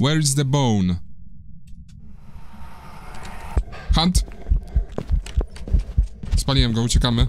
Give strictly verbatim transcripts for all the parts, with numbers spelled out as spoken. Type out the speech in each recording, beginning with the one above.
Where is the bone? Hunt! Spaliłem go, uciekamy.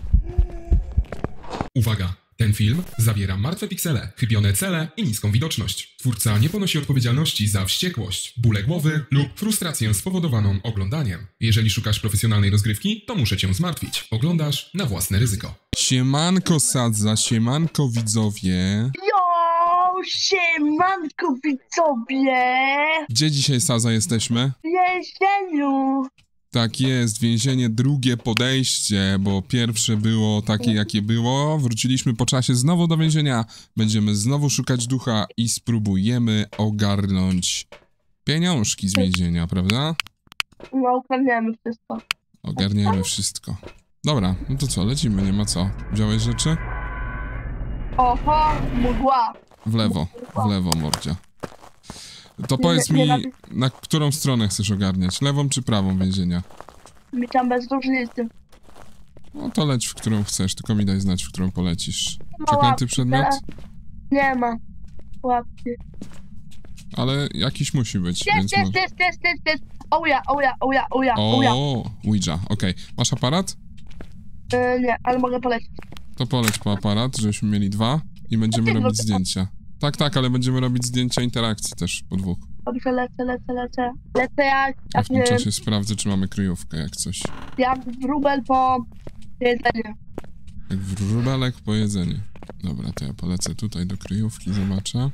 Uwaga! Ten film zawiera martwe piksele, chybione cele i niską widoczność. Twórca nie ponosi odpowiedzialności za wściekłość, bóle głowy lub frustrację spowodowaną oglądaniem. Jeżeli szukasz profesjonalnej rozgrywki, to muszę cię zmartwić. Oglądasz na własne ryzyko. Siemanko Sadza, siemanko widzowie. Jo, siemanko widzowie. Gdzie dzisiaj, Sadza, jesteśmy? W więzieniu. Tak jest, więzienie, drugie podejście, bo pierwsze było takie, jakie było. Wróciliśmy po czasie znowu do więzienia. Będziemy znowu szukać ducha i spróbujemy ogarnąć pieniążki z więzienia, prawda? No, ogarniamy wszystko. Ogarniemy wszystko. Dobra, no to co, lecimy, nie ma co. Wziąłeś rzeczy? Oho, mgła. W lewo, w lewo, mordzia. To powiedz mi, na którą stronę chcesz ogarniać? Lewą czy prawą więzienia? Mi tam bez różnicy. No to leć w którą chcesz, tylko mi daj znać, w którą polecisz. Przeklęty przedmiot? Nie ma. Łapki. Ale jakiś musi być, Jest, więc jest, może... jest, jest, jest, jest. Oja, oja, oja, oja, oja. O, Ouija, okej. Okay. Masz aparat? Yy, nie, ale mogę polecić. To poleć po aparat, żebyśmy mieli dwa i będziemy robić zdjęcia. Tak, tak, ale będziemy robić zdjęcia interakcji też po dwóch. Dobrze, lecę, lecę, lecę. Lecę jak... A w tym czasie sprawdzę, czy mamy kryjówkę, jak coś. Jak wróbel po jedzeniu. Jak wróbelek po jedzeniu. Dobra, to ja polecę tutaj do kryjówki, zobaczę.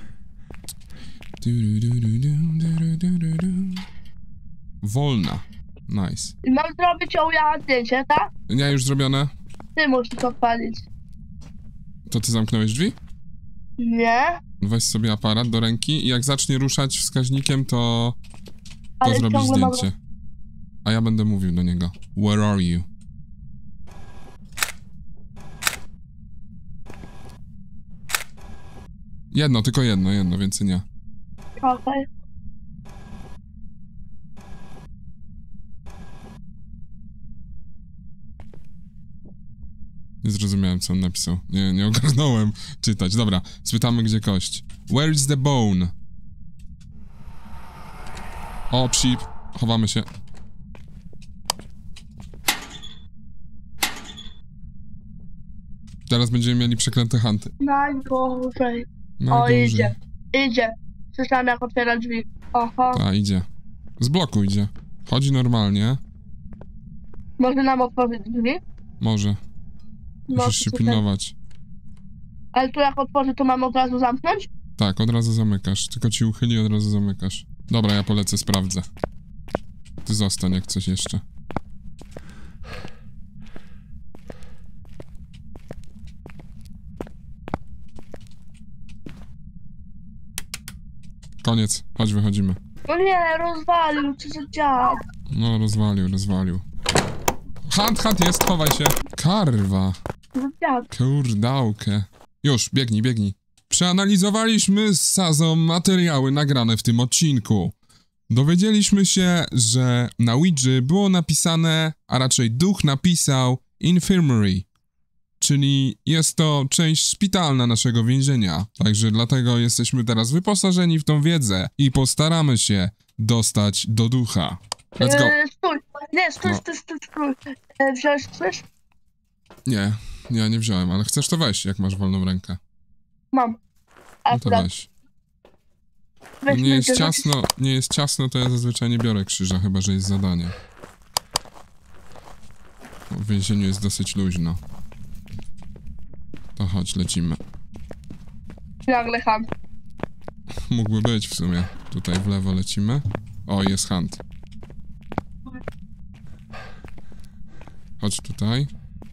Wolna. Nice. I mam zrobić oja zdjęcie, tak? Nie, już zrobione? Ty musisz to odpalić. To ty zamknąłeś drzwi? Nie. Weź sobie aparat do ręki i jak zacznie ruszać wskaźnikiem, to, to Ale zrobisz ciągle zdjęcie. A ja będę mówił do niego. Where are you? Jedno, tylko jedno, jedno, więcej nie. Okej. Okay. Nie zrozumiałem, co on napisał. Nie, nie ogarnąłem czytać. Dobra, spytamy, gdzie kość. Where is the bone? O, psip. Chowamy się. Teraz będziemy mieli przeklęte hunty. Najgorzej. Najgorzej. O, idzie. Idzie. Słyszałem, jak otwiera drzwi. Oho. Ta, idzie. Z bloku idzie. Chodzi normalnie. Może nam otworzyć drzwi? Może. No, Musisz się super. pilnować. Ale tu jak otworzy, to mam od razu zamknąć? Tak, od razu zamykasz. Tylko ci uchyli, od razu zamykasz. Dobra, ja polecę, sprawdzę. Ty zostań, jak coś jeszcze. Koniec. Chodź, wychodzimy. No nie, rozwalił, co za dziad. No, rozwalił, rozwalił. Hunt, hunt jest, chowaj się. Karwa. Co za dziad. Kurdałkę. Już, biegnij, biegnij. Przeanalizowaliśmy z Sazą materiały nagrane w tym odcinku. Dowiedzieliśmy się, że na Ouidży było napisane, a raczej duch napisał Infirmary, czyli jest to część szpitalna naszego więzienia. Także dlatego jesteśmy teraz wyposażeni w tą wiedzę i postaramy się dostać do ducha. Let's go. Eee, stój. Nie, stój, No. stój, stój, stój. Eee, wziąłeś coś? Nie, ja nie wziąłem, ale chcesz to weź, jak masz wolną rękę. Mam. No to Akurat. weź. Weź Nie jest mnie, ciasno, nie jest ciasno, to ja zazwyczaj nie biorę krzyża, chyba że jest zadanie. W więzieniu jest dosyć luźno. To chodź, lecimy. Nagle ham. Mógłby być w sumie. Tutaj w lewo lecimy. O, jest hunt. Chodź tutaj.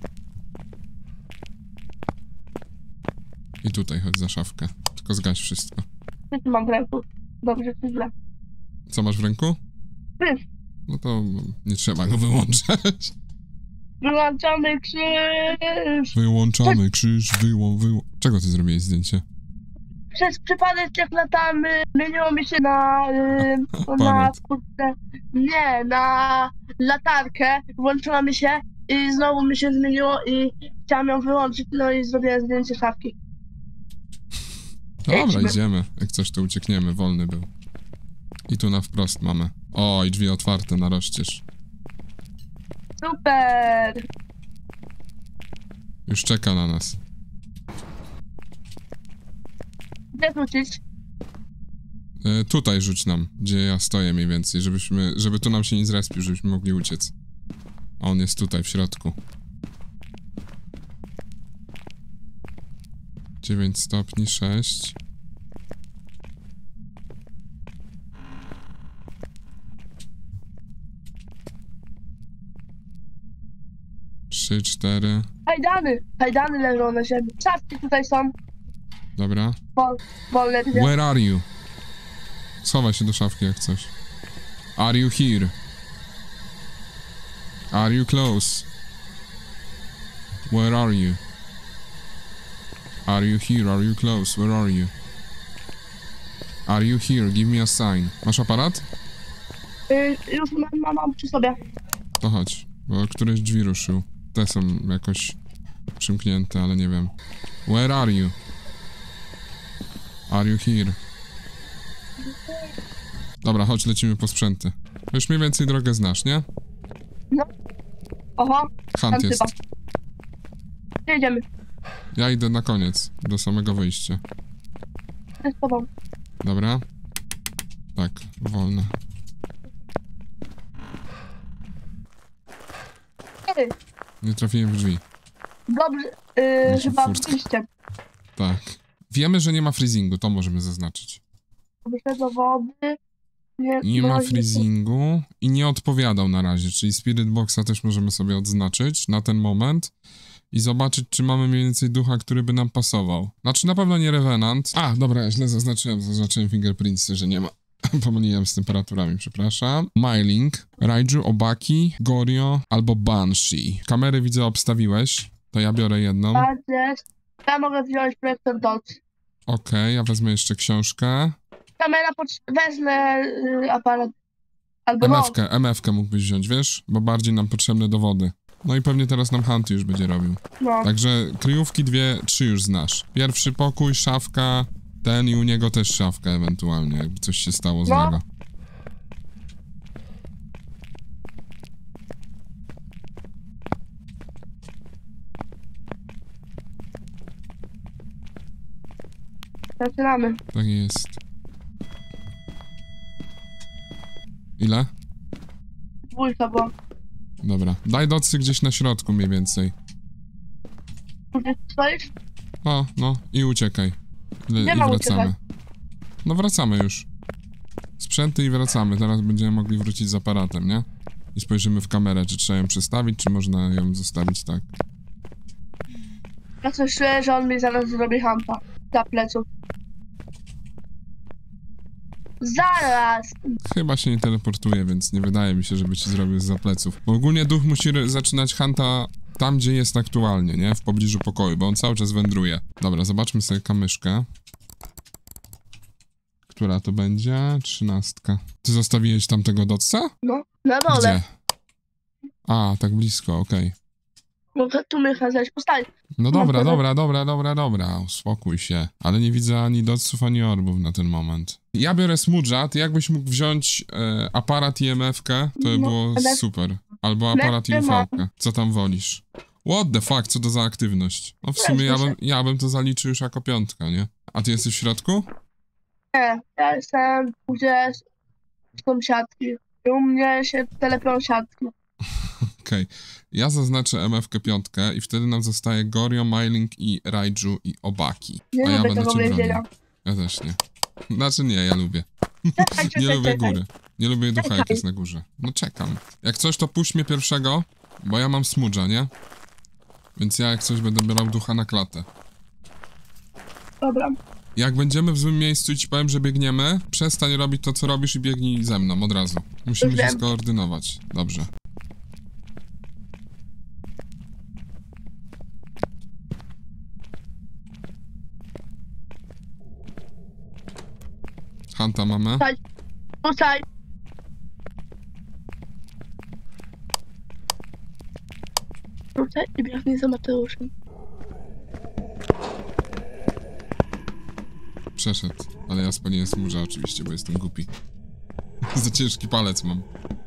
I tutaj chodź za szafkę. Tylko zgaś wszystko. Co tu mam w ręku? Dobrze, czy źle? Co masz w ręku? Krzyż. No to nie trzeba go wyłączać. Wyłączamy krzyż. Wyłączamy krzyż, wyłą, wyłą... Czego ty zrobiłeś zdjęcie? Przez przypadek jak latamy, zmieniło mi się na... Yy, na Aparat. kurde, nie, na latarkę. Włączyła mi się i znowu mi się zmieniło i chciałam ją wyłączyć, no i zrobiłem zdjęcie szafki. Dobra, Jedźmy. idziemy. Jak coś, to uciekniemy. Wolny był. I tu na wprost mamy. O, i drzwi otwarte na rozścież. Super! Już czeka na nas. Gdzie wrócić? E, tutaj rzuć nam, gdzie ja stoję mniej więcej, żebyśmy, żeby tu nam się nie zrespił, żebyśmy mogli uciec. A on jest tutaj, w środku. dziewięć stopni, sześć. trzy, cztery. Hajdany! Hajdany leżą na ziemi. Szafki tutaj są. Dobra. Wol, wolne dwie. Where are you? Schowaj się do szafki jak coś. Are you here? Are you close? Where are you? Are you here? Are you close? Where are you? Are you here? Give me a sign. Masz aparat? Y, już mam, mam, mam przy sobie. To chodź, bo któreś drzwi ruszył. Te są jakoś przymknięte, ale nie wiem. Where are you? Are you here? Dobra, chodź, lecimy po sprzęty. Już mniej więcej drogę znasz, nie? No. Oho, Hunt tam jest. chyba. Gdzie jedziemy? Ja idę na koniec, do samego wyjścia. Z tobą. Dobra? Tak, wolne. Ej, Nie trafiłem w drzwi. dobrze, yy, Muszę chyba furtkę. wyjście. Tak. Wiemy, że nie ma freezingu, to możemy zaznaczyć. Wyszedł do wody. Nie, Nie ma no, freezingu i nie odpowiadał na razie, czyli Spirit Boxa też możemy sobie odznaczyć na ten moment i zobaczyć, czy mamy mniej więcej ducha, który by nam pasował. Znaczy na pewno nie Revenant. A, dobra, ja źle zaznaczyłem, zaznaczyłem fingerprintsy, że nie ma. Pomyliłem z temperaturami, przepraszam. Myling, Raiju, Obaki, Gorio albo Banshee. Kamery widzę obstawiłeś, to ja biorę jedną. Tak jest. Ja mogę wziąć projektor Dots. Okej, ja wezmę jeszcze książkę. Kamera, pod... wezmę yy, aparat. Albo no. em efkę, em efkę mógłbyś wziąć, wiesz? Bo bardziej nam potrzebne dowody. No i pewnie teraz nam Hunt już będzie robił. no. Także kryjówki dwie, trzy już znasz. Pierwszy pokój, szafka, ten i u niego też szafka ewentualnie, jakby coś się stało No. złego. Zaczynamy. Tak jest. Ile? Dwójka, bo... Dobra. Daj docy gdzieś na środku mniej więcej. Gdzie stoisz? O, no i uciekaj. Le- Nie I ma wracamy. uciekać. No wracamy już. Sprzęty i wracamy. Teraz będziemy mogli wrócić z aparatem, nie? I spojrzymy w kamerę, czy trzeba ją przestawić, czy można ją zostawić tak. Ja coś czuję, że on mi zaraz zrobi hampa. Za pleców. Zaraz! Chyba się nie teleportuje, więc nie wydaje mi się, żeby ci zrobił zza pleców. Bo ogólnie duch musi re- zaczynać hunta tam, gdzie jest aktualnie, nie? W pobliżu pokoju, bo on cały czas wędruje. Dobra, zobaczmy sobie kamyszkę. Która to będzie? Trzynastka. Ty zostawiłeś tamtego docsa? No, na dole. Gdzie? A, tak blisko, okej. Mogę tu mnie kazać postawić. No dobra, tyle. dobra, dobra, dobra, dobra, uspokój się. Ale nie widzę ani doców, ani orbów na ten moment. Ja biorę smudża, ty jakbyś mógł wziąć e, aparat i em efkę, to by No, było ale- super. Albo aparat i Lepszy ma. ufałkę. Co tam wolisz? What the fuck, co to za aktywność? No w sumie ja bym, ja bym to zaliczył już jako piątka, nie? A ty jesteś w środku? Nie, ja jestem gdzie są siatki. I u mnie się telepią siatki. Okej. Ja zaznaczę em efkę piątkę i wtedy nam zostaje Gorio, Myling i Raiju i Obaki. Nie A ja lubię będę tego cię bronił. więzienia. Ja też nie. Znaczy nie, ja lubię. Czekaj, Nie czekaj, lubię czekaj. góry. Nie lubię ducha, jak Czekaj. jest na górze. No czekam. Jak coś, to puść mnie pierwszego, bo ja mam smudża, nie? Więc ja jak coś będę brał ducha na klatę. Dobra. Jak będziemy w złym miejscu i ci powiem, że biegniemy, przestań robić to, co robisz i biegnij ze mną od razu. Musimy Już się wiem. skoordynować. Dobrze. Hanta mamy. Tutaj. Tutaj i biegnij za Mateuszem. przeszedł. Ale ja spaliłem smurza oczywiście, bo jestem głupi. Za ciężki palec mam.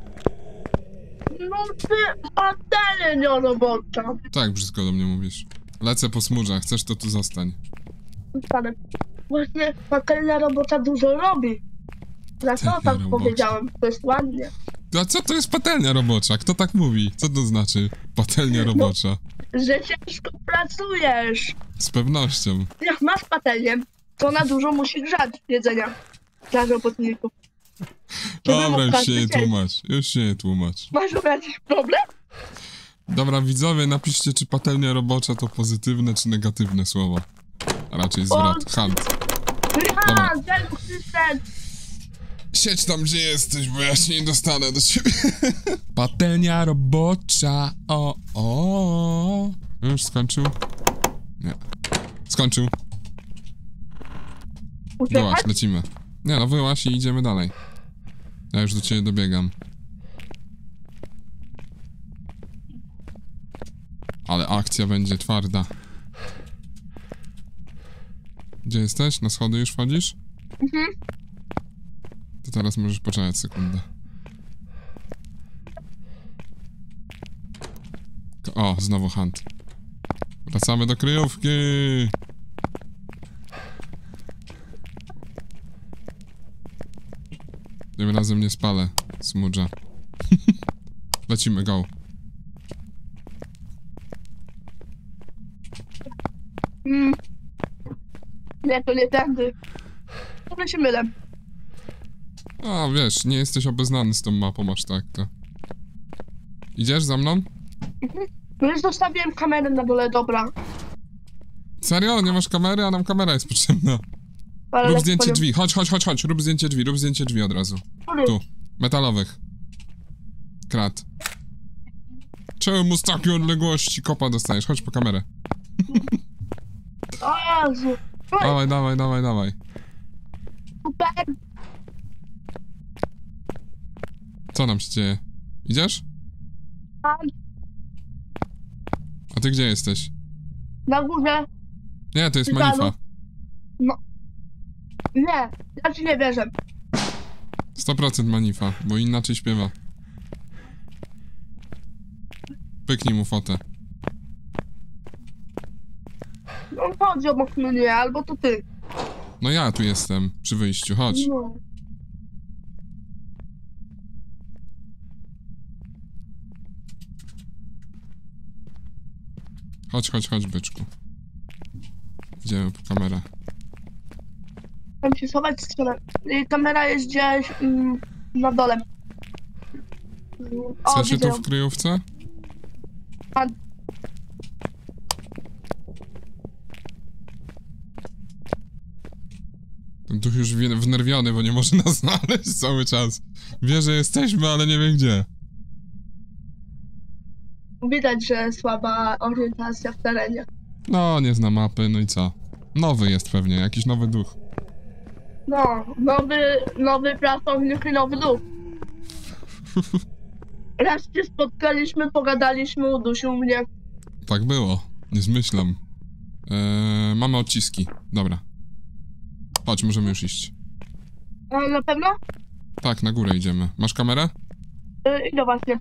No ty patelnia robocza. Tak brzydko do mnie mówisz. Lecę po smurza, chcesz to tu zostań. Zostanę. Właśnie patelnia robocza dużo robi. Dlatego Patelnia tak robocza. powiedziałem, to jest ładnie. A co to jest patelnia robocza? Kto tak mówi? Co to znaczy patelnia robocza? Że ciężko pracujesz. Z pewnością. Jak masz patelnię, to na dużo musi grzać jedzenia dla robotników. Żeby Dobra, mógł już każdy się nie zjeść. tłumacz. Już się nie tłumacz. Masz jakiś problem? Dobra, widzowie, napiszcie, czy patelnia robocza to pozytywne, czy negatywne słowa. A raczej zwrot. Hunt. Dobra. Ja, ten Krzysztof. Siedź tam, gdzie jesteś, bo ja się nie dostanę do ciebie. Patelnia robocza, o, o. Już skończył? Nie. Skończył. Uciekać? Wyłaś, lecimy. Nie no, wyłaś i idziemy dalej. Ja już do ciebie dobiegam. Ale akcja będzie twarda. Gdzie jesteś? Na schody już wchodzisz? Mhm. To teraz możesz poczekać sekundę. O, znowu hunt. Wracamy do kryjówki. Tym razem nie spalę smudża. Lecimy, go. Mm. Nie, to nie tędy. Może się mylę. A, wiesz, nie jesteś obeznany z tą mapą aż tak, to... Idziesz za mną? No już zostawiłem kamerę na dole, dobra. Serio? Nie masz kamery? A nam kamera jest potrzebna. Ale Rób lecę zdjęcie po nią. drzwi. Chodź, chodź, chodź, chodź. Rób zdjęcie drzwi, rób zdjęcie drzwi od razu. Który? Tu. Metalowych. Krat. Czemu z takiej odległości kopa dostajesz? Chodź po kamerę. O Jezu. Oj, Dawaj, dawaj, dawaj, dawaj. super. Co nam się dzieje? Idziesz? Tam, A ty gdzie jesteś? na górze. Nie, to jest Szpitalu. Manifa. Nie, ja ci nie wierzę. sto procent Manifa, bo inaczej śpiewa. Pyknij mu fotę. On chodzi obok mnie, albo to ty. No ja tu jestem, przy wyjściu, chodź. No. Chodź, chodź, chodź, byczku. Idziemy po kamerę. Tam się schować w stronę. I kamera jest gdzieś mm, na dole. O, Chcesz się widzę tu ją. w kryjówce? A- Ten duch już wie- wnerwiony, bo nie może nas znaleźć cały czas. Wie, że jesteśmy, ale nie wie gdzie. Widać, że słaba orientacja w terenie. No, nie zna mapy, no i co? Nowy jest pewnie, jakiś nowy duch. No, nowy, nowy pracownik i nowy duch. Raz się spotkaliśmy, pogadaliśmy, udusił mnie. Tak było, nie zmyślam. Eee, mamy odciski, dobra. Chodź, możemy już iść. A na pewno? Tak, na górę idziemy. Masz kamerę? Yy, idę właśnie.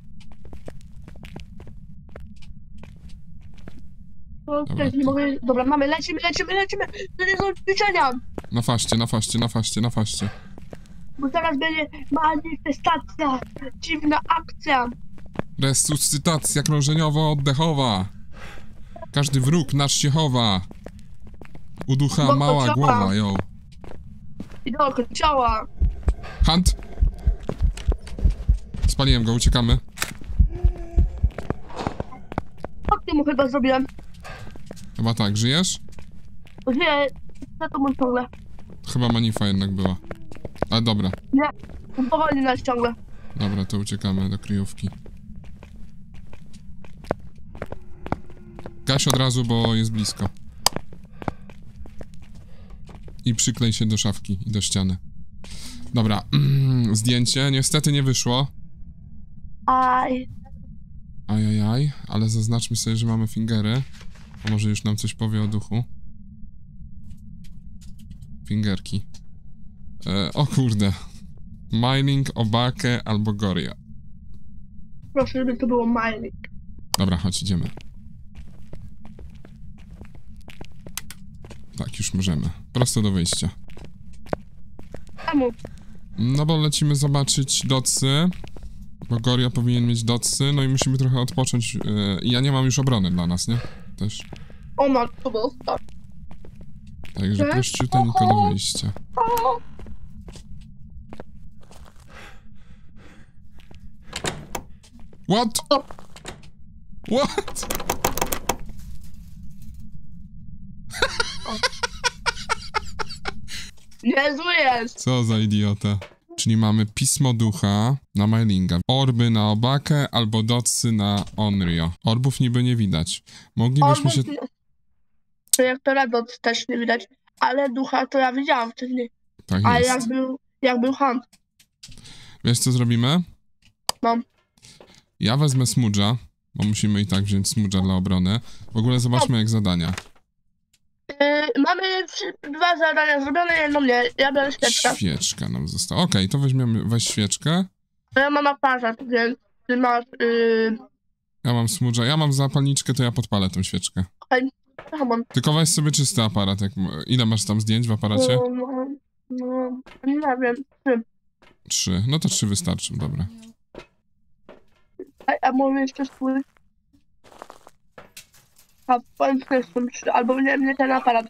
No, Dobra, też nie to- mogę... Dobra, mamy, lecimy, lecimy, lecimy! To nie są ćwiczenia! Na faście, na faście, na faście, na faście. Bo zaraz będzie manifestacja, dziwna akcja. Resuscytacja krążeniowo-oddechowa. Każdy wróg nasz się chowa. U ducha Bo mała potrzeba. głowa, ją. I do ciała. Hunt! Spaliłem go, uciekamy. Tak ty mu chyba zrobiłem. Chyba tak, żyjesz? Żyję, za to mu ciągle. Chyba Manifa jednak była. Ale dobra, Nie, on powoli nas ciągle. dobra, to uciekamy do kryjówki. Gaś od razu, bo jest blisko. I przyklej się do szafki i do ściany. Dobra, zdjęcie. Niestety nie wyszło. Aj. Ajajaj, ale zaznaczmy sobie, że mamy fingery. A może już nam coś powie o duchu. Fingerki. E, o kurde. Mining, Obakę albo Goria. Proszę, żeby to było mining. Dobra, chodź, idziemy. Tak, już możemy. Prosto do wyjścia. Czemu? No bo lecimy zobaczyć docy. Bo Goria powinien mieć docy, no i musimy trochę odpocząć. Yy, I ja nie mam już obrony dla nas, nie? Też. O no, to było tak. Także prościuteńko do wyjścia. What? What? Niezły jest. Co za idiota. Czyli mamy Pismo Ducha na Mylinga, orby na Obakę albo docy na Onryo. Orbów niby nie widać. Moglibyśmy się... Projektora dot też nie widać, ale ducha to ja widziałam wcześniej. Tak Ale jest. jak był, jak był Hunt. Wiesz co zrobimy? No. Ja wezmę smudża, bo musimy i tak wziąć smudża dla obrony. W ogóle zobaczmy jak zadania. Yy, mamy trzy, dwa zadania zrobione, jedno nie. Ja biorę świeczkę. Świeczka nam została. Okej, okay, to weźmiemy, weź świeczkę. Ja mam aparat, więc ty masz... Yy... Ja mam smudża, ja mam zapalniczkę, to ja podpalę tą świeczkę. Okej, okay. Tylko weź sobie czysty aparat. Jak... Ile masz tam zdjęć w aparacie? No, no, no, nie wiem, trzy. Trzy. No to trzy wystarczą, dobra. A, a może jeszcze swój? A powiem, że są trzy, albo nie, nie ten aparat.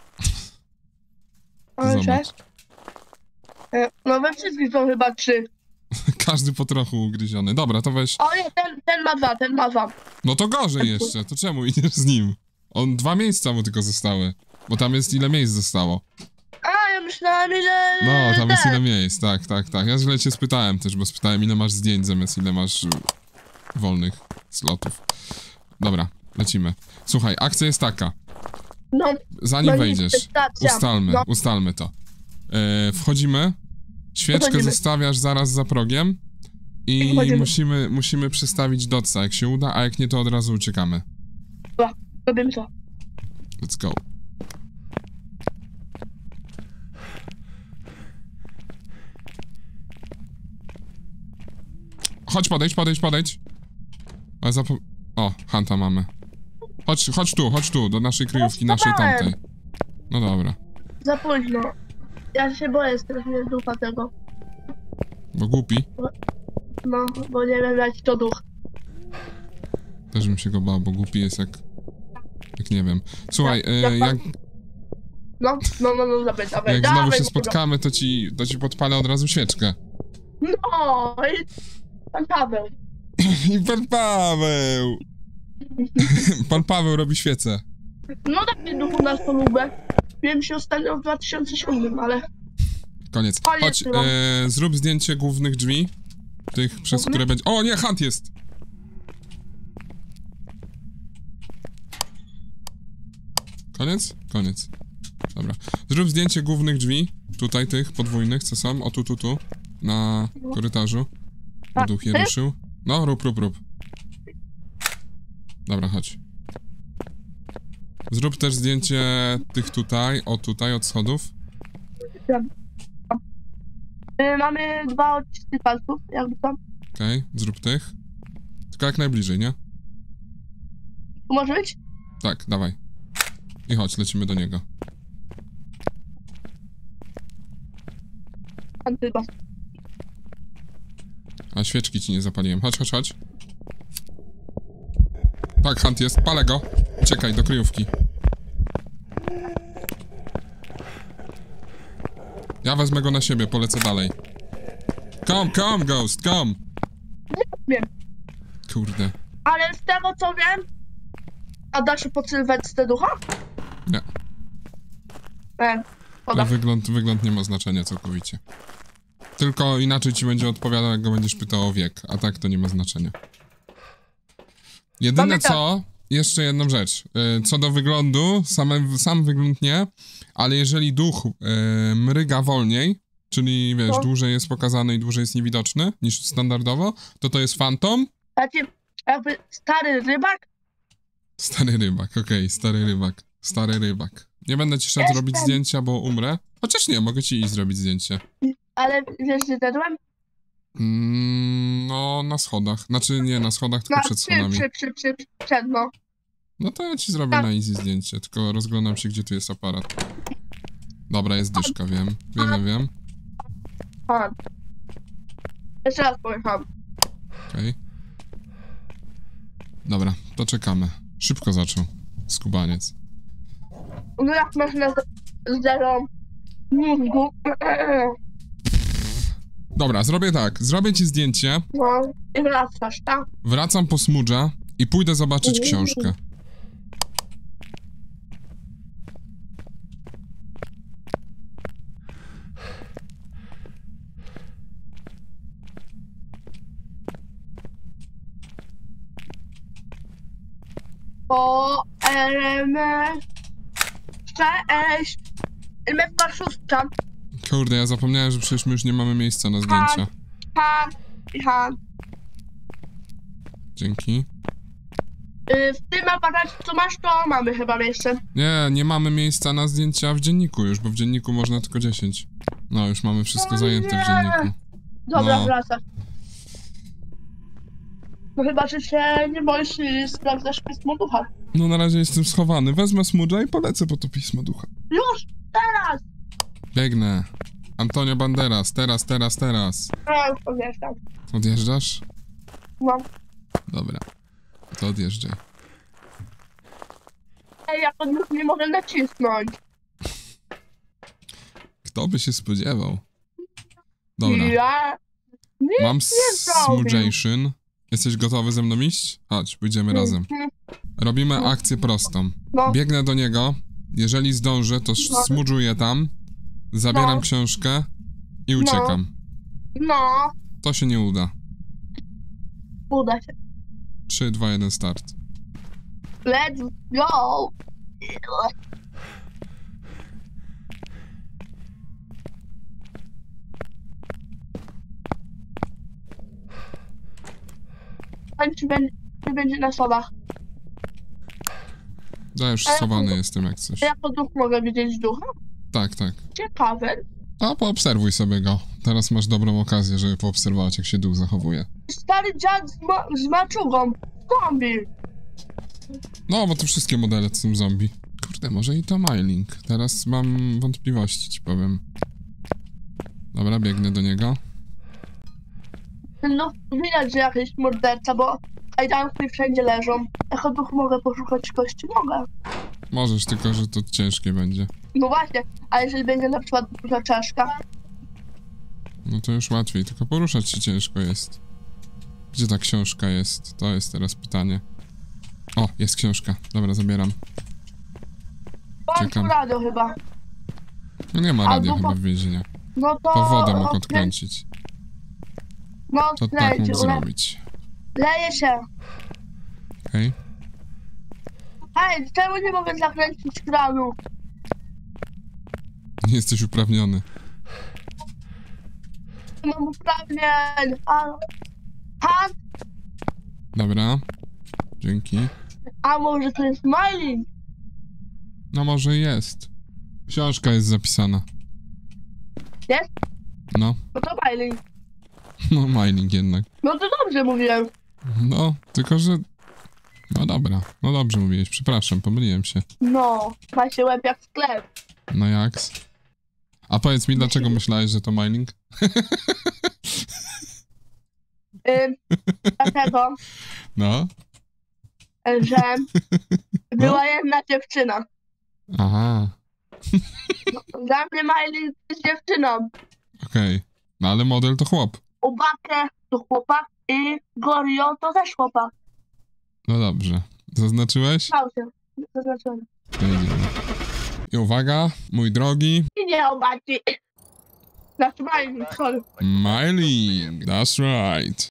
To zobacz. E, No we wszystkich są chyba trzy. Każdy po trochu ugryziony. Dobra, to weź... O nie, ten, ten ma dwa, ten ma dwa. No to gorzej jeszcze, to czemu idziesz z nim? On dwa miejsca mu tylko zostały. Bo tam jest ile miejsc zostało. A, ja myślałam ile... No, tam jest ten. ile miejsc, tak, tak, tak. Ja źle cię spytałem też, bo spytałem ile masz zdjęć zamiast ile masz y, wolnych slotów. Dobra, lecimy. Słuchaj, akcja jest taka. No, Zanim no wejdziesz, stacja. ustalmy, No. ustalmy to. E, wchodzimy, świeczkę Wchodzimy. zostawiasz zaraz za progiem I i wchodzimy. musimy, musimy przestawić dotsa, jak się uda, a jak nie, to od razu uciekamy. Robimy to. Let's go. Chodź, podejdź, podejdź, podejdź. A zapo... O, Hanta mamy. Chodź, chodź tu, chodź tu, do naszej kryjówki, naszej tamtej. No dobra. Za późno. Ja się boję strasznie ducha tego. Bo głupi. No, bo nie wiem jaki to duch. Też bym się go bał, bo głupi jest jak... Jak nie wiem. Słuchaj, Jak- e, jak jak, pan- No, no, no, no, dawaj, dawaj, jak dawaj. znowu się no, spotkamy, to ci, to ci podpalę od razu świeczkę. No, i pan Paweł. I pan Paweł! Pan Paweł robi świecę. No daj mi duchu na polubę. Wiem się ostatnio w dwa tysiące siódmym, ale... Koniec. Koniec Chodź, chyba. e, zrób zdjęcie głównych drzwi. Tych, przez Głównych? które będzie... O nie, Hunt jest! Koniec? Koniec. Dobra. Zrób zdjęcie głównych drzwi. Tutaj tych podwójnych, co są. O tu, tu, tu. Na korytarzu. Bo A, duch je ty? ruszył. No, rób, rób, rób. Dobra, chodź. Zrób też zdjęcie tych tutaj, o tutaj, od schodów. Y, mamy dwa odcisky palców, jakby to. Okej, okay, zrób tych. Tylko jak najbliżej, nie? Tu może być? Tak, dawaj. I chodź, lecimy do niego. Antybas. A świeczki ci nie zapaliłem. Chodź, chodź, chodź. Tak, Hunt jest. Palę go. Uciekaj do kryjówki. Ja wezmę go na siebie, polecę dalej. Come, come, Ghost, come! Wiem. Kurde. Ale z tego co wiem... A da się pod sylwetce ducha? Nie. E, Ale szkoda. wygląd, wygląd nie ma znaczenia całkowicie. Tylko inaczej ci będzie odpowiadał, jak go będziesz pytał o wiek, a tak to nie ma znaczenia. Jedyne Mamy tak. co, jeszcze jedną rzecz. Y, Co do wyglądu, same, sam wygląd nie, ale jeżeli duch y, mryga wolniej, czyli wiesz, No. dłużej jest pokazany i dłużej jest niewidoczny niż standardowo, to to jest fantom. Znaczy, jakby stary rybak? Stary rybak, okej, stary rybak, stary rybak. Nie będę ci szedł Jestem. robić zdjęcia, bo umrę. Chociaż nie, mogę ci iść zrobić zdjęcie. Ale wiesz, gdzie zjadłem? Mm, no, na schodach. Znaczy nie na schodach, tylko No, przed przy, schodami. przy, przy, przy, przed, no. No to ja ci zrobię Tak. na easy zdjęcie, tylko rozglądam się, gdzie tu jest aparat. Dobra, jest dyszka, wiem. Wiem, wiem. Han. Jeszcze raz powiem Han. Okej. Dobra, to czekamy. Szybko zaczął. Skubaniec. No jak masz na zero mózgu. Dobra, zrobię tak. Zrobię ci zdjęcie, No i wracasz, tak? wracam po smudża i pójdę zobaczyć książkę. O, em, cześć. Mewka szóstka. Kurde, ja zapomniałem, że przecież my już nie mamy miejsca na zdjęcia. Han i Han. Dzięki. Y, w tym aparacie, co masz, to mamy chyba miejsce. Nie, nie mamy miejsca na zdjęcia w dzienniku już, bo w dzienniku można tylko dziesięć. No, już mamy wszystko O zajęte nie. w dzienniku. Dobra, No. wracasz. No chyba, że się nie boisz i sprawdzasz pismo ducha. No na razie jestem schowany. Wezmę smudża i polecę po to pismo ducha. Już, teraz! Biegnę. Antonio Banderas, teraz, teraz, teraz. Ja już podjeżdżam. Odjeżdżasz? No. Dobra. To odjeżdżaj. Ej, ja pod nie mogę nacisnąć. Kto by się spodziewał? Dobra. Ja... Nie, Mam nie zrobię. smudgation. Jesteś gotowy ze mną iść? Chodź, pójdziemy razem. Mhm. Robimy akcję prostą. No, Biegnę do niego. Jeżeli zdążę, to smudżuję tam. Zabieram No. książkę i uciekam. no, To się nie uda. uda się. trzy, dwa, jeden, start. Let's go! Pan czy będzie, czy będzie na schodach? Ja już Ale- schowany jestem jak coś. Ja po duchu mogę widzieć ducha? Tak, tak. Ciekawe. A poobserwuj sobie go. Teraz masz dobrą okazję, żeby poobserwować, jak się duch zachowuje. Stary dziad z, ma z maczugą. Zombie. No, bo to wszystkie modele to są zombie. Kurde, może i to Mylink. Teraz mam wątpliwości, ci powiem. Dobra, biegnę do niego. No, widać, że jakiś morderca, bo kajdanki wszędzie leżą. Jako duch mogę poszukać kości? Mogę. Możesz, tylko że to ciężkie będzie. No właśnie, a jeżeli będzie na przykład duża czaszka? No to już łatwiej, tylko poruszać się ciężko jest. Gdzie ta książka jest? To jest teraz pytanie. O, jest książka. Dobra, zabieram. Mam Czekam. tu radio chyba. No nie ma radia Albo chyba po- w więzieniu. No to... To wodę mógł odkrę- odkręcić. No, To tak lejcie, mógł le zrobić. leje się. Okej. Ej, czemu nie mogę zakręcić kranu? Nie jesteś uprawniony. Mam uprawnień. A, a, Dobra. Dzięki. a może to jest Miley? No może jest. Książka jest zapisana. Jest? No. No to Miley. No mining jednak. No to dobrze mówiłem. No, tylko że... No dobra. No dobrze mówiłeś. Przepraszam, pomyliłem się. No, ma się łeb jak sklep. No jak? A powiedz mi, dlaczego myślałeś, że to mining? Ym, dlatego, No. że była jedna dziewczyna. Aha. Dla mnie Miley jest dziewczyną. Okej. No ale model to chłop. Ubakę to chłopak i Gorio to też chłopak. No dobrze. Zaznaczyłeś? Stał się. Zaznaczony. Jedziemy. I uwaga, mój drogi. I nie obaci. Znaczy Miley, sorry. Miley. That's right.